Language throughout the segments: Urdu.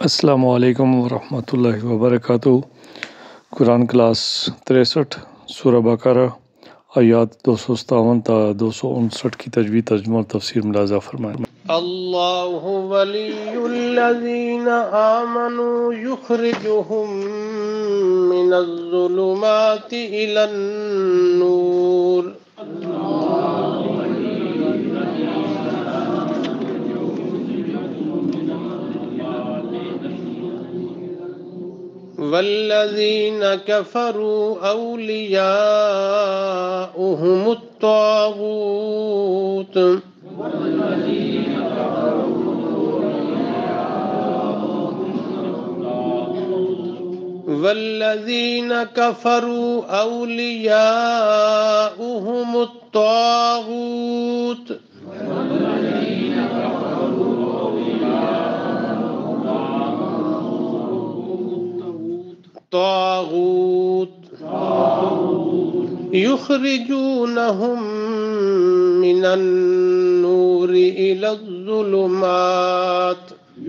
السلام علیکم ورحمۃ اللہ وبرکاتہ۔ قرآن کلاس 63 سورہ بقرہ آیات 257 تا 259 کی تجوید ترجمہ اور تفسیر ملاحظہ فرمائیں۔ اللہ ولی الذین آمنوا یخرجهم من الظلمات الی النور والذین کفروا اولیاؤہم الطاغوت والذین کفروا اولیاؤہم الطاغوت یخرجونہم من النور الی الظلمات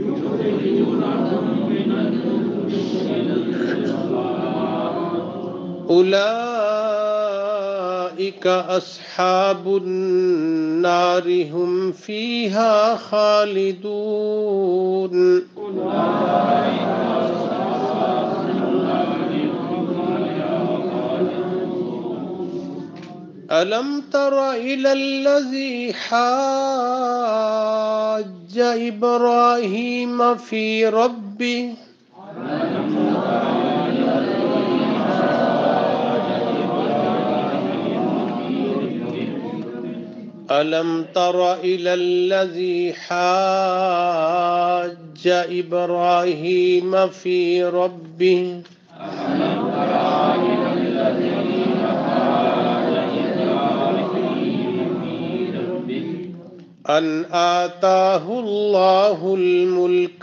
اولئک اصحاب النار هم فیہا خالدون۔ ألم تر إلى الذي حاج إبراهيم في ربه ألم تر إلى الذي حاج إبراهيم في ربه أن آتاه الله الملك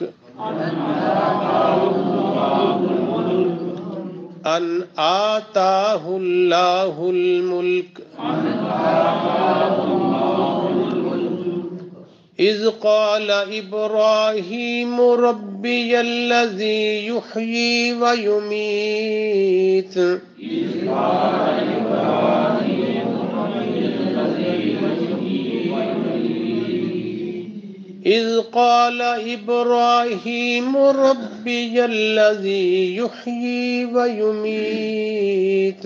أن آتاه الله الملك إذ قال إبراهيم ربي الذي يحيي ويميت إذ قال إبراهيم ربي الذي يحيي ويميت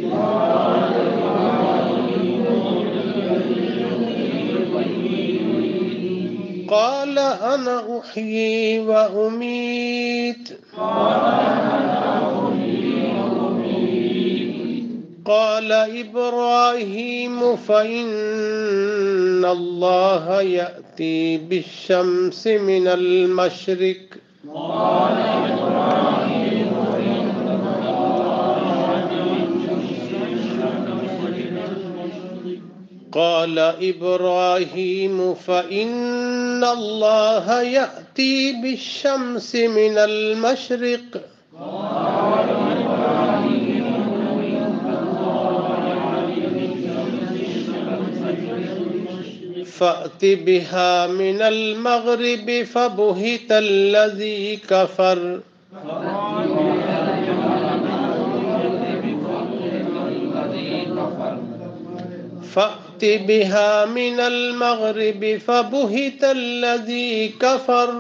قال أنا أحيي وأميت قال إبراهيم فإن الله يأتي بالشمس من المشرق قال إبراهيم فإن الله يأتي بالشمس من المشرق فأت بها من المغرب فبهت الذي كفر فأت بها من المغرب فبهت الذي كفر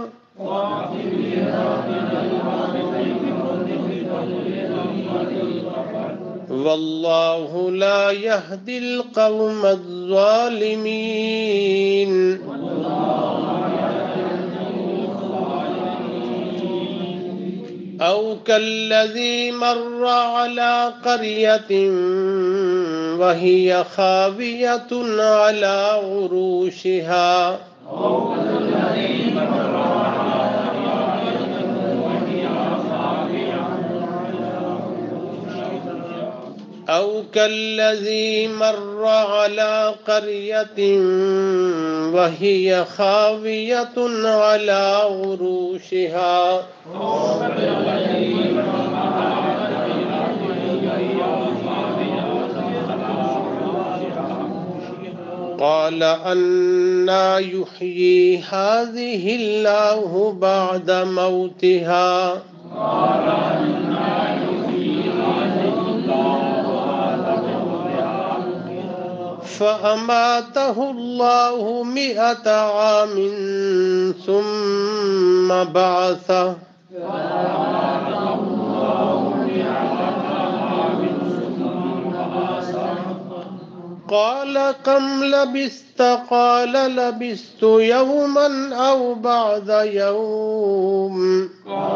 والله لا يهدي القوم الظالمين۔ أو كالذي مر على قرية وهي خاوية على عروشها أو كالذي مر على قرية وهي خاوية على عروشها قال أنى يحيي هذه الله بعد موتها فأماته الله 100 عام ثم بعثه قال كم لبثت قال لبثت يوما أو بعض يوم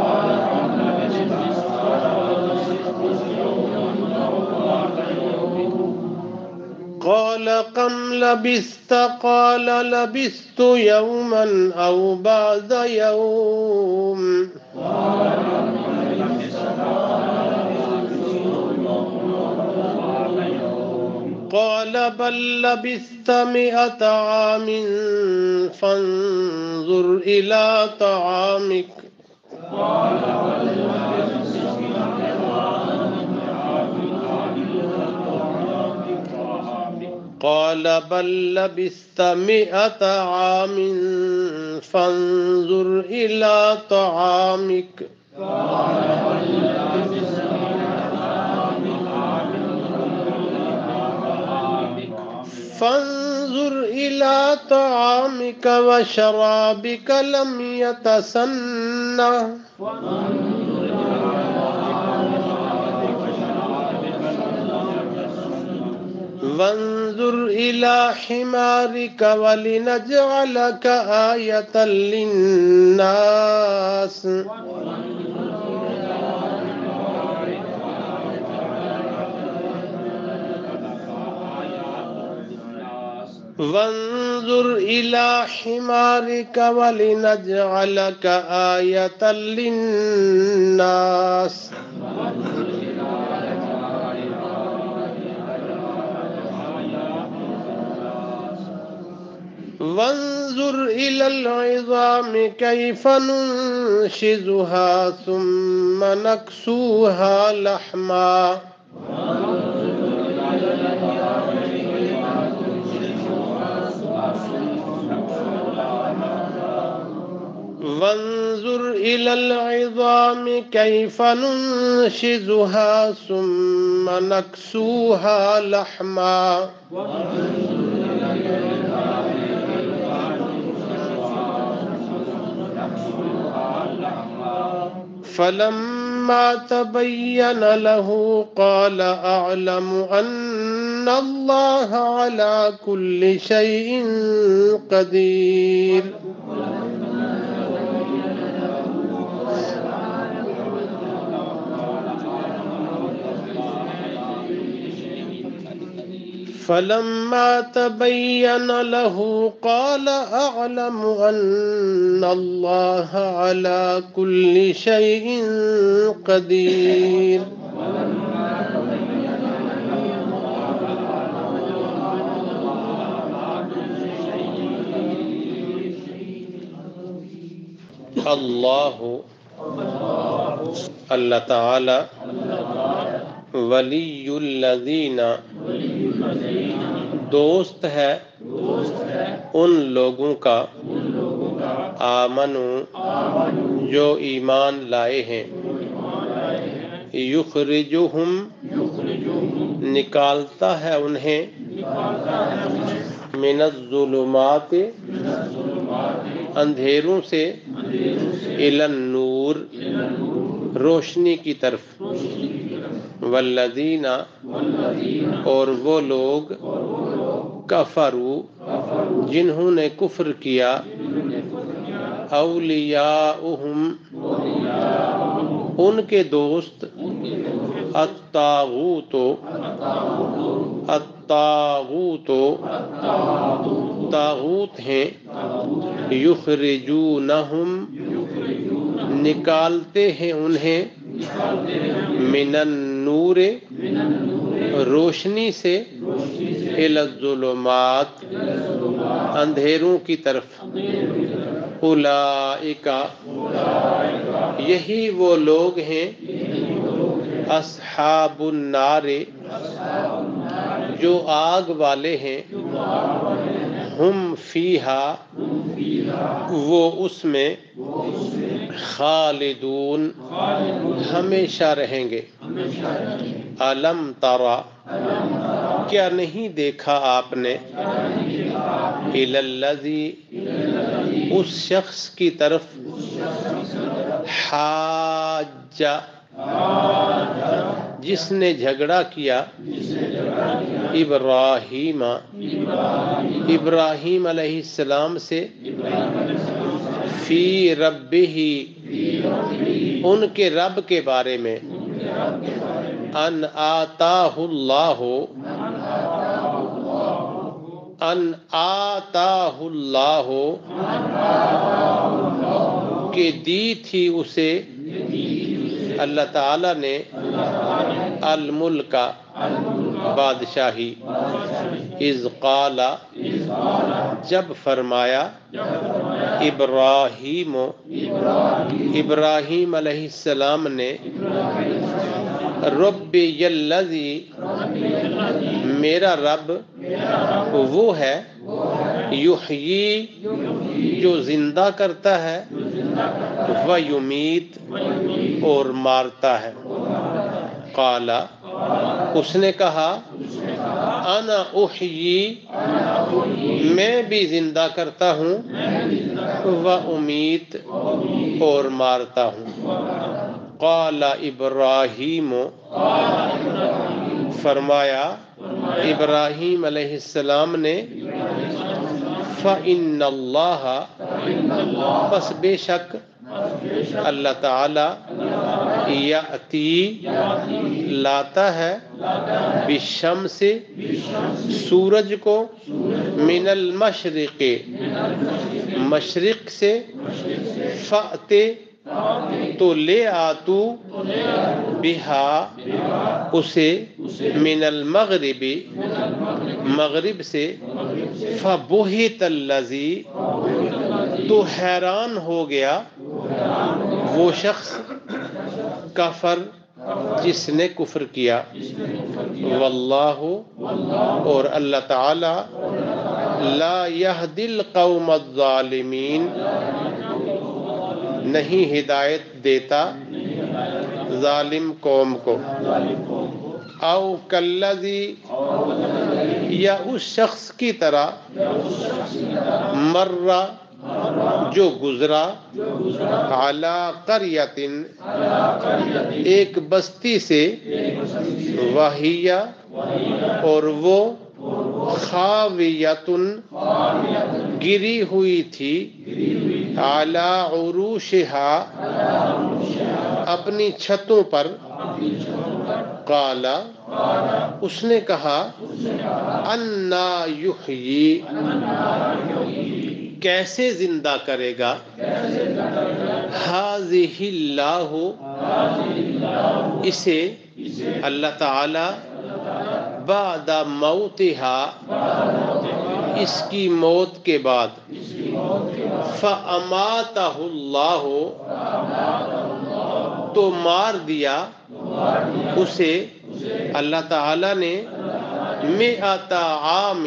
قال كم لبثت قال لبثت يوما أو بعض يوم قال بل لبثت 100 عام فانظر إلى طعامك قال بل لبثت 100 عام فانظر إلى طعامك فانظر إلى طعامك وشرابك لم يتسنه وانظر إلى حمارك ولنجعلك آية للناس وانظر إلى حمارك ولنجعلك آية للناس وانظر إلى العظام كيف ننشزها ثم نكسوها لحما وانظر إلى العظام كيف ننشزها ثم نكسوها لحما فلما تبين له قال أعلم أن الله على كل شيء قدير فلما تبين له قال أعلم أن الله على كل شيء قدير اللہ تعالی ولی الذین دوست ہے ان لوگوں کا آمنو جو ایمان لائے ہیں یخرجہم نکالتا ہے انہیں من الظلمات اندھیروں سے الی النور روشنی کی طرف والذین اور وہ لوگ کفروا جنہوں نے کفر کیا اولیاؤہم ان کے دوست الطاغوت طاغوت ہیں یخرجونہم نکالتے ہیں انہیں من النور روشنی سے الی الظلمات اندھیروں کی طرف اولئک یہی وہ لوگ ہیں اصحاب النار جو آگ والے ہیں ہم فیہا وہ اس میں خالدون ہمیشہ رہیں گے. الم ترى کیا نہیں دیکھا آپ نے الی الذی اس شخص کی طرف حاج جس نے جھگڑا کیا ابراہیم علیہ السلام سے فی ربہ ان کے رب کے بارے میں ان آتاہ اللہ کہ دی تھی اسے اللہ تعالی نے الملک بادشاہی اذ قال جب فرمایا ابراہیم علیہ السلام نے ربی الذی میرا رب وہ ہے یحیی جو زندہ کرتا ہے ویمیت اور مارتا ہے. قال اس نے کہا انا احیی میں بھی زندہ کرتا ہوں و امیت اور مارتا ہوں. قال ابراہیم فرمایا ابراہیم علیہ السلام نے فإن اللہ پس بے شک اللہ تعالی یأتی لاتا ہے بالشمس سورج کو من المشرق مشرق سے فأت تو لے آتو بہا اسے من المغرب مغرب سے فبہت الذی تو حیران ہو گیا وہ شخص کفر جس نے کفر کیا. واللہ اور اللہ تعالی لا یہدی القوم الظالمین نہیں ہدایت دیتا ظالم قوم کو. او کالذی یا اس شخص کی طرح مر جو گزرا علی قریۃ ایک بستی سے وہی اور وہ خاویۃ گری ہوئی تھی علی عروشہا اپنی چھتوں پر. قال اس نے کہا انا یحیی کیسے زندہ کرے گا ھذہ اللہ اسے اللہ تعالی بعد موتہا اس کی موت کے بعد فاماتہ اللہ تو مار دیا اسے اللہ تعالی نے مئۃ عام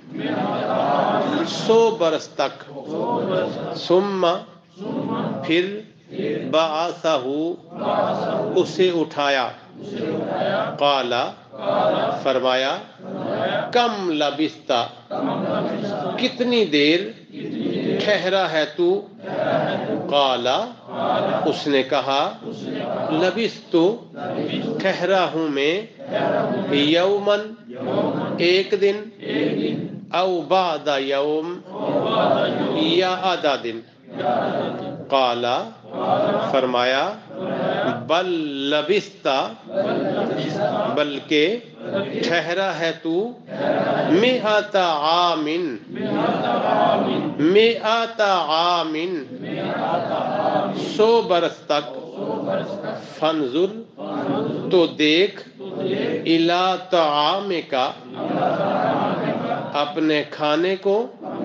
100 برس تک. ثم پھر بعثہ اسے اٹھایا. قال فرمایا کم لبثت کتنی دیر ٹھہرا ہے تو. قال اس نے کہا لبثت ٹھہرا ہوں میں یومن ایک دن او بعد یوم یا آدھا دن. قال فرمایا بل لبثت بلکہ ٹھہرا ہے تو مئۃ عام 100 برس تک. فانظر تو دیکھ الی طعامک اپنے کھانے کو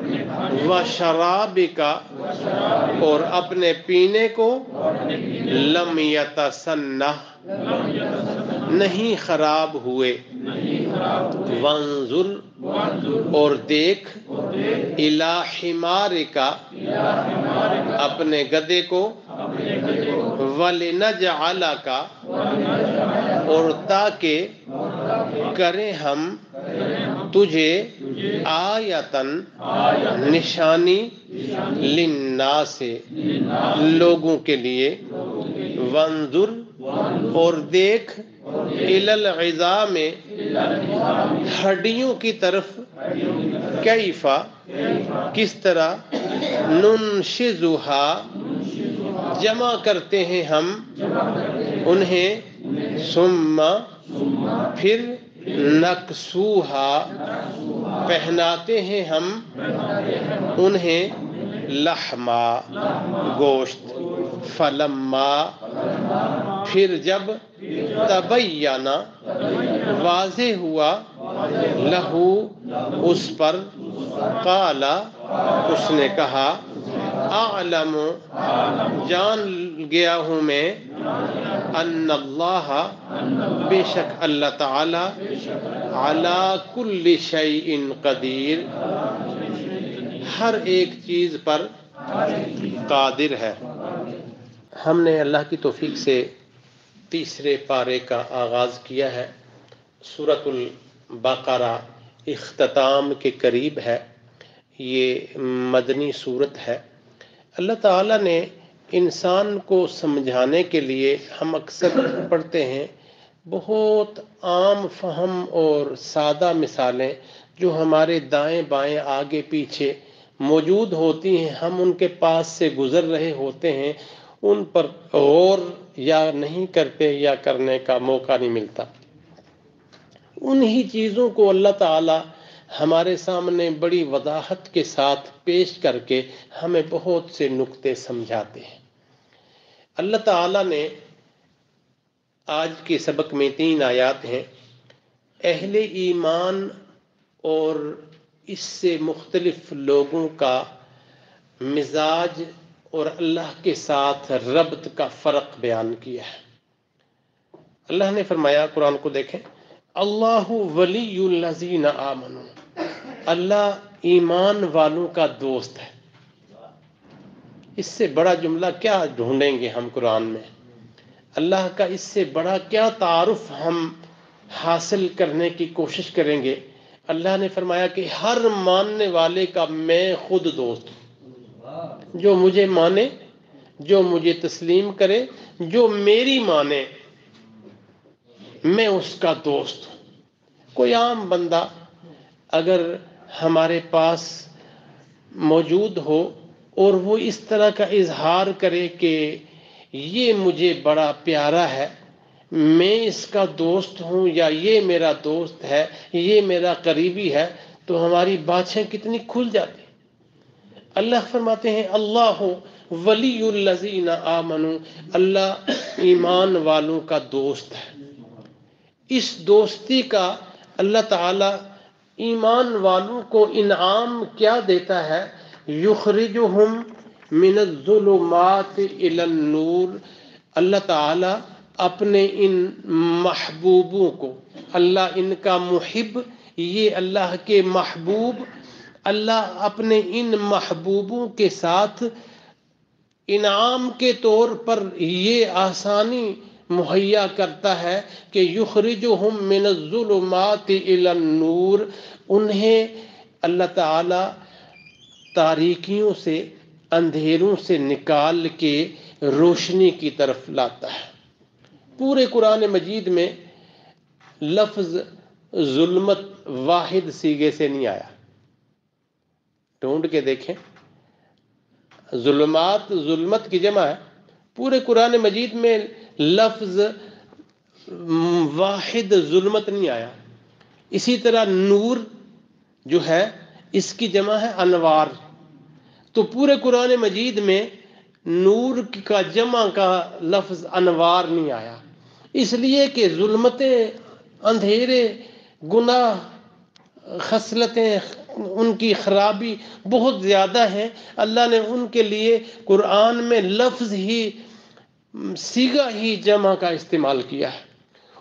وشرابک اور اپنے پینے کو لم یتسنہ نہیں خراب ہوئے. وانظر اور دیکھ इला हिमारिका अपने गधे को, वलिनजअलका और ताकि करें हम तुझे आयतन निशानी लिन्नासे लोगों के लिए, वंजुर और देख, इलल इज़ाम हड्डियों की तरफ, कैफा किस तरह, नुनशिजुहा जमा करते हैं हम उन्हें, सुम्मा फिर, नक्सूहा पहनाते हैं हम उन्हें, लहमा गोश्त, फलम्मा फिर जब, तबय्यना वाज़े हुआ, लहू उस पर, काला उसने कहा, आलम जान गया हूँ मैं, अन्नल्लाह बेशक अल्लाह ताला, अला कुल्ली शैइन कदीर हर एक चीज़ पर कादिर है। हमने अल्लाह की तौफीक से तीसरे पारे का आगाज़ किया है। सूरतुल बकरा इख्तिताम के करीब है। ये मदनी सूरत है। अल्लाह ताला ने इंसान को समझाने के लिए, हम अक्सर पढ़ते हैं, बहुत आम फहम और सादा मिसालें जो हमारे दाएं बाएं आगे पीछे मौजूद होती हैं, हम उनके पास से गुज़र रहे होते हैं, उन पर गौर या नहीं करते या करने का मौका नहीं मिलता। उन्हीं चीज़ों को अल्लाह ताला हमारे सामने बड़ी वदाहत के साथ पेश करके हमें बहुत से नुक्ते समझाते हैं। अल्लाह ताला ने आज के सबक में 3 आयत हैं। अहले ईमान और इससे मुख्तलिफ लोगों का मिजाज और अल्लाह के साथ रब्त का फ़र्क बयान किया है। अल्लाह ने फरमाया, कुरान को देखें, अल्लाहु वलियुल्लज़ीना आमनू, अल्लाह ईमान वालों का दोस्त है। इससे बड़ा जुमला क्या ढूंढेंगे हम कुरान में? अल्लाह का इससे बड़ा क्या तारुफ हम हासिल करने की कोशिश करेंगे? अल्लाह ने फरमाया कि हर मानने वाले का मैं खुद दोस्त हूँ। जो मुझे माने, जो मुझे तस्लीम करे, जो मेरी माने, मैं उसका दोस्त हूँ। कोई आम बंदा अगर हमारे पास मौजूद हो और वो इस तरह का इजहार करे कि ये मुझे बड़ा प्यारा है, मैं इसका दोस्त हूँ, या ये मेरा दोस्त है, ये मेरा करीबी है, तो हमारी बातें कितनी खुल जाती। अल्लाह फरमाते हैं, अल्लाह वलियुल्लज़ीना आमनू, अल्लाह ईमान वालों का दोस्त है। इस दोस्ती का अल्लाह ताला ईमान वालों को इनाम क्या देता है? युखरिजुहुम मिनज़्ज़ुलुमाति इलन नूर, अल्लाह ताला अपने इन महबूबों को, अल्लाह इनका मुहिब, ये अल्लाह के महबूब, अल्लाह अपने इन महबूबों के साथ इनाम के तौर पर ये आसानी मुहैया करता है कि युखरिजुहुम मिनज़्ज़ुलुमाति इलन नूर, उन्हें अल्लाह ताला तारीकियों से, अंधेरों से निकाल के रोशनी की तरफ लाता है। पूरे कुरान मजीद में लफ्ज़ जुल्मत वाहिद सीगे से नहीं आया। ढूंढ के देखें, जुल्मात जुल्मत की जमा है। पूरे कुरान मजीद में लफ्ज़ वाहिद जुल्मत नहीं आया। इसी तरह नूर जो है, इसकी जमा है अनवार। तो पूरे कुरान मजीद में नूर का जमा का लफ्ज़ अनवार नहीं आया, इसलिए कि जुल्मतें, अंधेरे, गुनाह, खसलतें, उनकी खराबी बहुत ज़्यादा हैं। अल्लाह ने उनके लिए कुरान में लफ्ज़ ही, सीगा ही जमा का इस्तेमाल किया है।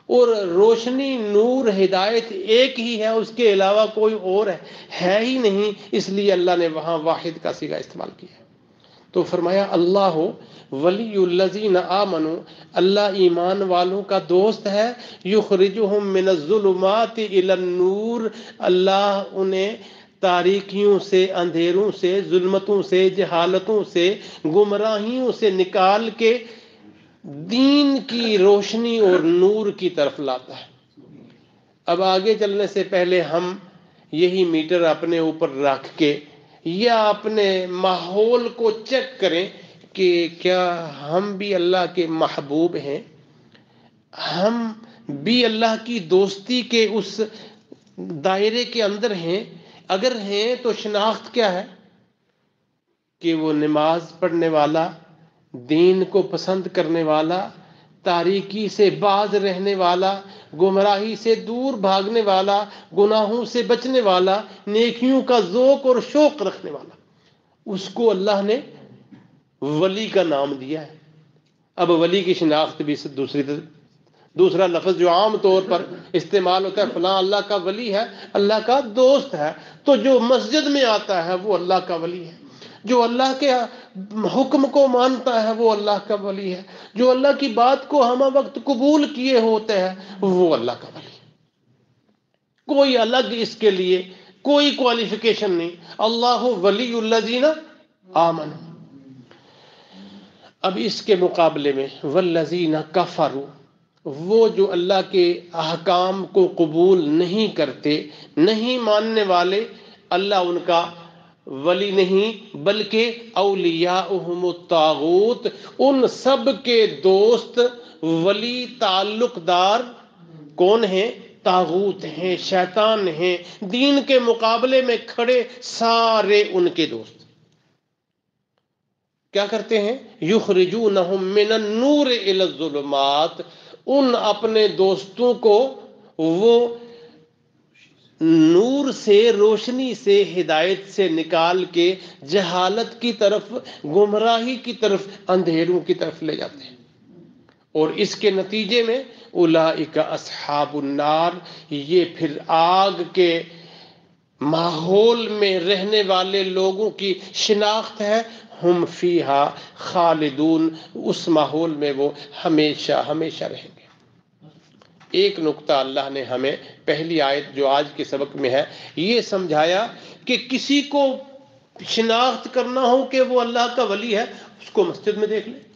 اور روشنی، نور، ہدایت ایک ہی ہے، اس کے علاوہ کوئی اور ہے ہی نہیں، اس لیے اللہ نے وہاں واحد کا صیغہ استعمال کیا. تو فرمایا اللہ ولی الذین آمنوا، اللہ ایمان والوں کا دوست ہے. یخرجہم من الظلمات الی النور، اللہ انہیں تاریکیوں سے، اندھیروں سے، ظلمتوں سے، جہالتوں سے، گمراہیوں سے نکال کے دین کی روشنی اور نور کی طرف لاتا ہے. اب آگے چلنے سے پہلے ہم یہی میٹر اپنے اوپر رکھ کے یا اپنے ماحول کو چیک کریں کہ کیا ہم بھی اللہ کے محبوب ہیں، ہم بھی اللہ کی دوستی کے اس دائرے کے اندر ہیں. اگر ہیں تو شناخت کیا ہے کہ وہ نماز پڑھنے والا، دین کو پسند کرنے والا، تاریکی سے باز رہنے والا، گمراہی سے دور بھاگنے والا، گناہوں سے بچنے والا، نیکیوں کا ذوق اور شوق رکھنے والا، اس کو اللہ نے ولی کا نام دیا ہے. اب ولی کی شناخت بھی دوسرا لفظ جو عام طور پر استعمال ہوتا ہے، فلاں اللہ کا ولی ہے، اللہ کا دوست ہے. تو جو مسجد میں آتا ہے وہ اللہ کا ولی ہے، جو اللہ کے حکم کو مانتا ہے وہ اللہ کا ولی ہے، جو اللہ کی بات کو ہمہ وقت قبول کیے ہوتے ہیں وہ اللہ کا ولی ہے. کوئی الگ اس کے لیے کوئی کوالیفیکیشن نہیں. اللہ ولی الذین آمنوا. اب اس کے مقابلے میں والذین کفروا، وہ جو اللہ کے احکام کو قبول نہیں کرتے، نہیں ماننے والے، اللہ ان کا ولی نہیں بلکہ اولیاؤہم الطاغوت، ان سب کے دوست، ولی، تعلق دار کون ہیں؟ طاغوت ہیں، شیطان ہیں. دین کے مقابلے میں کھڑے سارے ان کے دوست کیا کرتے ہیں؟ یخرجونہم من النور الی الظلمات، ان اپنے دوستوں کو وہ نور سے، روشنی سے، ہدایت سے نکال کے جہالت کی طرف، گمراہی کی طرف، اندھیروں کی طرف لے جاتے ہیں. اور اس کے نتیجے میں اولئک اصحاب النار، یہ پھر آگ کے ماحول میں رہنے والے لوگوں کی شناخت ہے. ہم فیہا خالدون، اس ماحول میں وہ ہمیشہ ہمیشہ رہیں گے. ایک نقطہ اللہ نے ہمیں پہلی آیت جو آج کے سبق میں ہے یہ سمجھایا کہ کسی کو شناخت کرنا ہو کہ وہ اللہ کا ولی ہے، اس کو مسجد میں دیکھ لیں،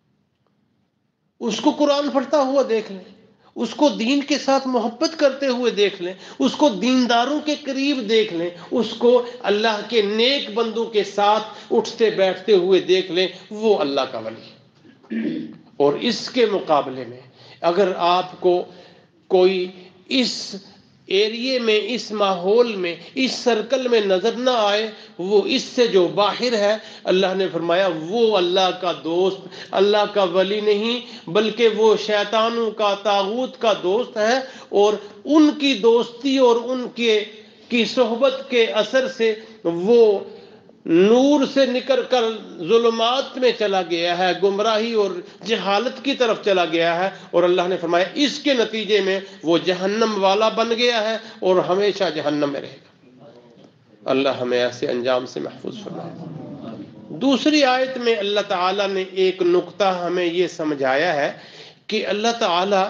اس کو قرآن پڑھتا ہوا دیکھ لیں، اس کو دین کے ساتھ محبت کرتے ہوئے دیکھ لیں، اس کو دینداروں کے قریب دیکھ لیں، اس کو اللہ کے نیک بندوں کے ساتھ اٹھتے بیٹھتے ہوئے دیکھ لیں، وہ اللہ کا ولی ہے. اور اس کے مقابلے میں اگر آپ کو کوئی اس ایریے میں، اس ماحول میں، اس سرکل میں نظر نہ آئے، وہ اس سے جو باہر ہے، اللہ نے فرمایا وہ اللہ کا دوست، اللہ کا ولی نہیں بلکہ وہ شیطانوں کا، طاغوت کا دوست ہے. اور ان کی دوستی اور ان کی صحبت کے اثر سے وہ نور سے نکل کر ظلمات میں چلا گیا ہے، گمراہی اور جہالت کی طرف چلا گیا ہے. اور اللہ نے فرمایا اس کے نتیجے میں وہ جہنم والا بن گیا ہے اور ہمیشہ جہنم میں رہے گا. اللہ ہمیں ایسے انجام سے محفوظ فرمائے. دوسری آیت میں اللہ تعالیٰ نے ایک نقطہ ہمیں یہ سمجھایا ہے کہ اللہ تعالیٰ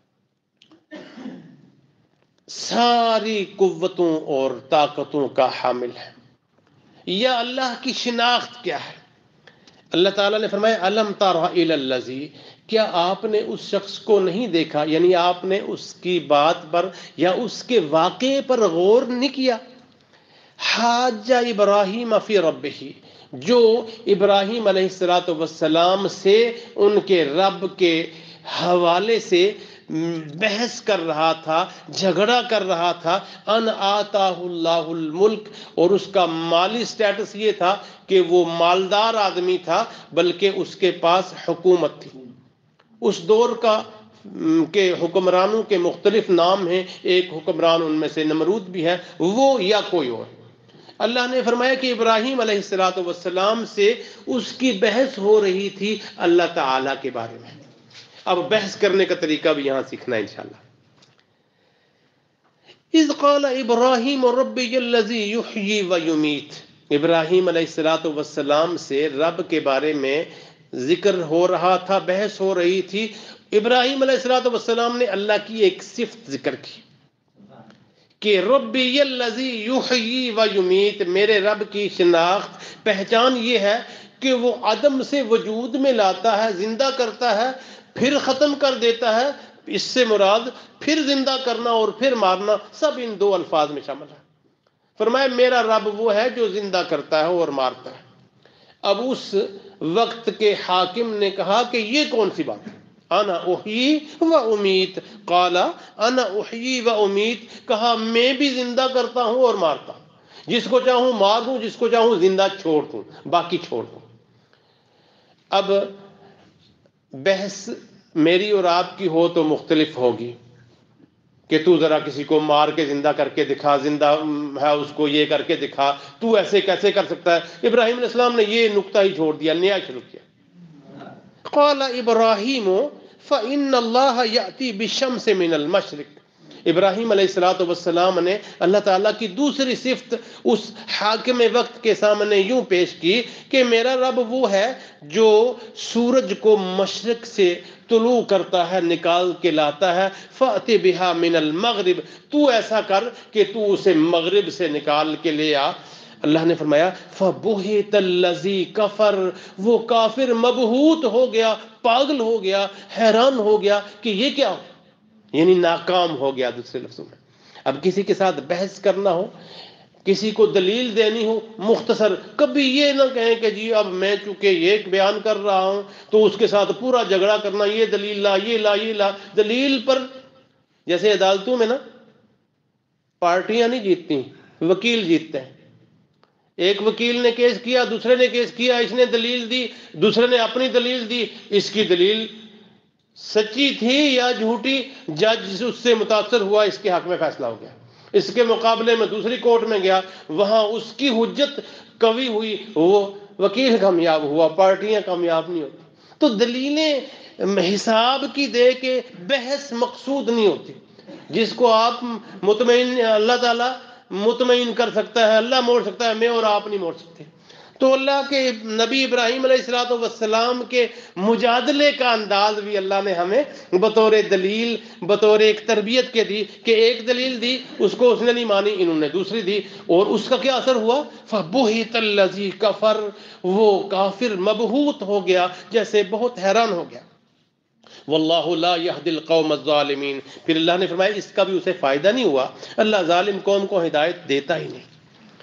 ساری قوتوں اور طاقتوں کا حامل ہے. یا اللہ کی شناخت کیا ہے؟ اللہ تعالیٰ نے فرمایا الم تر الی الذی، کیا آپ نے اس شخص کو نہیں دیکھا، یعنی آپ نے اس کی بات پر یا اس کے واقعے پر غور نہیں کیا. حاج ابراہیم فی ربہ، جو ابراہیم علیہ السلام سے ان کے رب کے حوالے سے بحث کر رہا تھا، جھگڑا کر رہا تھا. ان آتاہ اللہ الملک، اور اس کا مالی سٹیٹس یہ تھا کہ وہ مالدار آدمی تھا بلکہ اس کے پاس حکومت تھی. اس دور کا کے حکمرانوں کے مختلف نام ہیں، ایک حکمران ان میں سے نمرود بھی ہے، وہ یا کوئی اور. اللہ نے فرمایا کہ ابراہیم علیہ السلام سے اس کی بحث ہو رہی تھی اللہ تعالیٰ کے بارے میں. اب بحث کرنے کا طریقہ بھی یہاں سیکھنا ہے انشاءاللہ. اذ قال ابراہیم ربی الذی یحیی و یمیت. ابراہیم علیہ السلام سے رب کے بارے میں ذکر ہو رہا تھا، بحث ہو رہی تھی. ابراہیم علیہ السلام نے اللہ کی ایک صفت ذکر کی کہ ربی الذی یحیی و یمیت، میرے رب کی شناخت پہچان یہ ہے کہ وہ عدم سے وجود میں لاتا ہے، زندہ کرتا ہے، پھر ختم کر دیتا ہے. اس سے مراد پھر زندہ کرنا اور پھر مارنا سب ان دو الفاظ میں شامل ہے. فرمایا میرا رب وہ ہے جو زندہ کرتا ہے اور مارتا ہے. اب اس وقت کے حاکم نے کہا کہ یہ کون سی بات ہے؟ انا احیی و امیت. قال انا احیی و امیت، کہا میں بھی زندہ کرتا ہوں اور مارتا ہوں. جس کو چاہوں مار دوں، جس کو چاہوں زندہ چھوڑ دوں، باقی چھوڑ دوں. اب بحث میری اور آپ کی ہو تو مختلف ہوگی کہ تو ذرا کسی کو مار کے زندہ کر کے دکھا، زندہ ہے اس کو یہ کر کے دکھا، تو ایسے کیسے کر سکتا ہے؟ ابراہیم علیہ السلام نے یہ نکتہ ہی چھوڑ دیا، نیا شروع کیا. قال ابراہیم فإن اللہ یأتی بالشمس من المشرق. ابراہیم علیہ السلام نے اللہ تعالیٰ کی دوسری صفت اس حاکم وقت کے سامنے یوں پیش کی کہ میرا رب وہ ہے جو سورج کو مشرق سے طلوع کرتا ہے، نکال کے لاتا ہے. فأت بها من المغرب، تو ایسا کر کہ تو اسے مغرب سے نکال کے لے آ. اللہ نے فرمایا فَبُهِتَ الَّذِي كَفَرَ، وہ کافر مبہوت ہو گیا، پاگل ہو گیا، حیران ہو گیا کہ یہ کیا ہو، یعنی ناکام ہو گیا. دوسرے لفظوں میں اب کسی کے ساتھ بحث کرنا ہو، کسی کو دلیل دینی ہو مختصر، کبھی یہ نہ کہیں کہ جی اب میں چونکہ یہ بیان کر رہا ہوں تو اس کے ساتھ پورا جھگڑا کرنا، یہ دلیل لا، یہ لا، یہ لا. دلیل پر جیسے عدالتوں میں نا پارٹیاں نہیں جیتتی، وکیل جیتتے ہیں. ایک وکیل نے کیس کیا، دوسرے نے کیس کیا، اس نے دلیل دی، دوسرے نے اپنی دلیل دی، اس کی دلیل سچی تھی یا جھوٹی، جج اس سے متاثر ہوا، اس کے حق میں فیصلہ ہو گیا. اس کے مقابلے میں دوسری کورٹ میں گیا، وہاں اس کی حجت قوی ہوئی، وہ وکیل کامیاب ہوا، پارٹیاں کامیاب نہیں ہوتی. تو دلیلیں حساب کی دے کے بحث مقصود نہیں ہوتی. جس کو آپ مطمئن، اللہ تعالیٰ مطمئن کر سکتا ہے، اللہ موڑ سکتا ہے، میں اور آپ نہیں موڑ سکتے. تو اللہ کے نبی ابراہیم علیہ السلام کے مجادلے کا انداز بھی اللہ نے ہمیں بطور دلیل، بطور ایک تربیت کے دی کہ ایک دلیل دی، اس کو اس نے نہیں مانی، انہوں نے دوسری دی، اور اس کا کیا اثر ہوا؟ فَبُهِتَ الَّذِي كَفَرَ، وہ کافر مبہوت ہو گیا، جیسے بہت حیران ہو گیا. واللہ لا یہدی القوم الظالمین. پھر اللہ نے فرمایا اس کا بھی اسے فائدہ نہیں ہوا، اللہ ظالم قوم کو ہدایت دیتا ہی نہیں.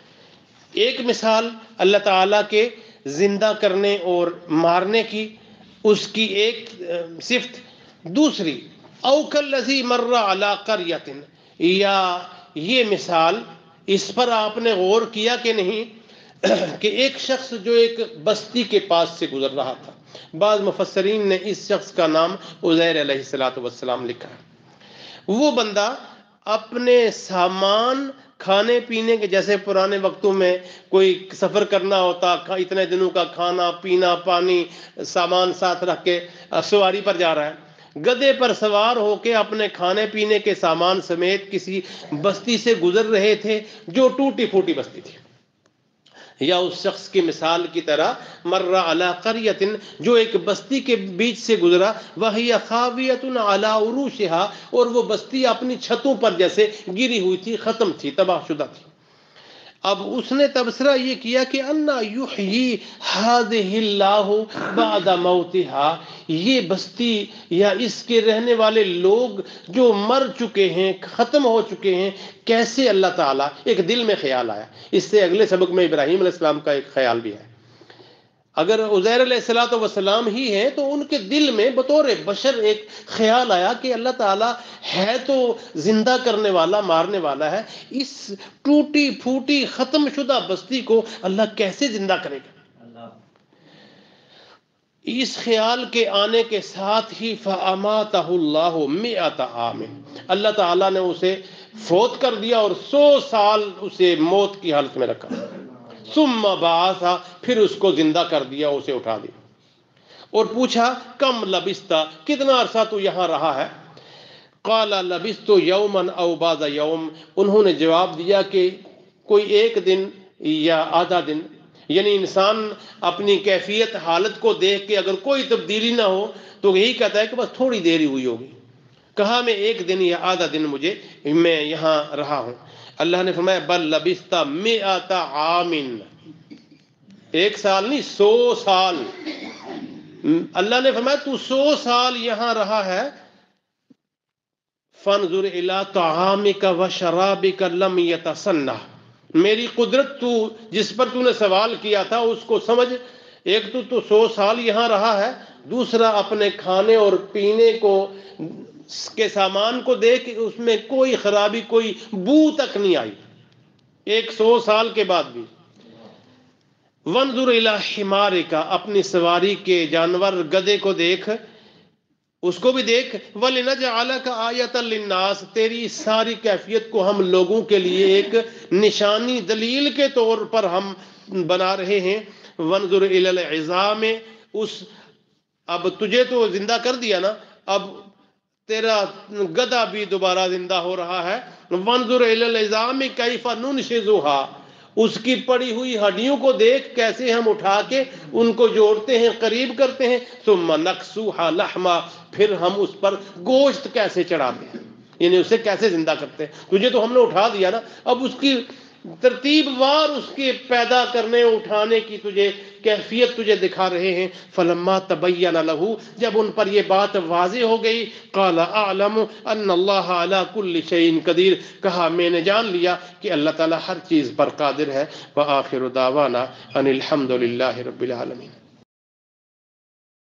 ایک مثال اللہ تعالیٰ کے زندہ کرنے اور مارنے کی، اس کی ایک صفت. دوسری او کالذی مر علی قریۃ، یا یہ مثال، اس پر آپ نے غور کیا کہ نہیں کہ ایک شخص جو ایک بستی کے پاس سے گزر رہا تھا. بعض مفسرین نے اس شخص کا نام عزیر علیہ السلام لکھا ہے. وہ بندہ اپنے سامان کھانے پینے کے، جیسے پرانے وقتوں میں کوئی سفر کرنا ہوتا، اتنے دنوں کا کھانا پینا پانی سامان ساتھ رکھ کے سواری پر جا رہا ہے، گدھے پر سوار ہو کے اپنے کھانے پینے کے سامان سمیت کسی بستی سے گزر رہے تھے جو ٹوٹی پھوٹی بستی تھی. یا اس شخص کی مثال کی طرح مر علی قریۃ، جو ایک بستی کے بیچ سے گزرا، وہی خاویۃ علی عروشها، اور وہ بستی اپنی چھتوں پر جیسے گری ہوئی تھی، ختم تھی، تباہ شدہ تھی. اب اس نے تبصرہ یہ کیا کہ انا یحیی ہذہ اللہ بعد موتها، یہ بستی یا اس کے رہنے والے لوگ جو مر چکے ہیں، ختم ہو چکے ہیں، کیسے اللہ تعالیٰ، ایک دل میں خیال آیا. اس سے اگلے سبق میں ابراہیم علیہ السلام کا ایک خیال بھی ہے. اگر عزیر علیہ السلام ہی ہیں تو ان کے دل میں بطور بشر ایک خیال آیا کہ اللہ تعالیٰ ہے تو زندہ کرنے والا، مارنے والا ہے، اس ٹوٹی پھوٹی ختم شدہ بستی کو اللہ کیسے زندہ کرے گا. اس خیال کے آنے کے ساتھ ہی فَأَمَاتَهُ اللَّهُ مِئَةَ عَامٍ، اللہ تعالیٰ نے اسے فوت کر دیا اور 100 سال اسے موت کی حالت میں رکھا. ثم بعث، پھر اس کو زندہ کر دیا، اسے اٹھا دیا. اور پوچھا کم لبستا، کتنا عرصہ تو یہاں رہا ہے؟ قال لبست یوما او بعض یوم، انہوں نے جواب دیا کہ کوئی ایک دن یا آدھا دن، یعنی انسان اپنی کیفیت حالت کو دیکھ کے اگر کوئی تبدیلی نہ ہو تو یہی کہتا ہے کہ بس تھوڑی دیر ہی ہوئی ہوگی. کہا میں ایک دن یا آدھا دن میں یہاں رہا ہوں. اللہ نے فرمایا بل لبست مئۃ عام، ایک سال نہیں 100 سال. اللہ نے فرمایا تو 100 سال یہاں رہا ہے. فانظر الی طعامک وشرابک لم یتسنہ، میری قدرت تو جس پر تو نے سوال کیا تھا اس کو سمجھ. ایک تو 100 سال یہاں رہا ہے، دوسرا اپنے کھانے اور پینے کو کے سامان کو دیکھ اس میں کوئی خرابی، کوئی بو تک نہیں آئی ایک 100 سال کے بعد بھی. وانظر الی حمارک، اپنی سواری کے جانور گدھے کو دیکھ، اس کو بھی دیکھ. وَلِنَجْعَلَكَ آیَةً لِلنَّاسِ، تیری ساری کیفیت کو ہم لوگوں کے لیے ایک نشانی دلیل کے طور پر ہم بنا رہے ہیں. وَانظُرْ إِلَى الْعِظَامِ، اب تجھے تو زندہ کر دیا نا، اب تیرا گدھا بھی دوبارہ زندہ ہو رہا ہے. وَانظُرْ إِلَى الْعِظَامِ كَيْفَ نُنْشِزُهَا، اس کی پڑی ہوئی ہڈیوں کو دیکھ کیسے ہم اٹھا کے ان کو جوڑتے ہیں، قریب کرتے ہیں. ثُمَّ نَكْسُوهَا لَحْمًا، پھر ہم اس پر گوشت کیسے چڑھاتے ہیں، یعنی اسے کیسے زندہ کرتے ہیں. تجھے تو ہم نے اٹھا دیا نا، اب اس کی ترتیب وار اس کے پیدا کرنے اٹھانے کی تجھے کیفیت تجھے دکھا رہے ہیں. فلما تبین لہ، جب ان پر یہ بات واضح ہو گئی، قال اعلم ان اللہ علی کل شیء قدیر، کہا میں نے جان لیا کہ اللہ تعالی ہر چیز پر قادر ہے. وآخر دعوانا ان الحمد للہ رب العالمین.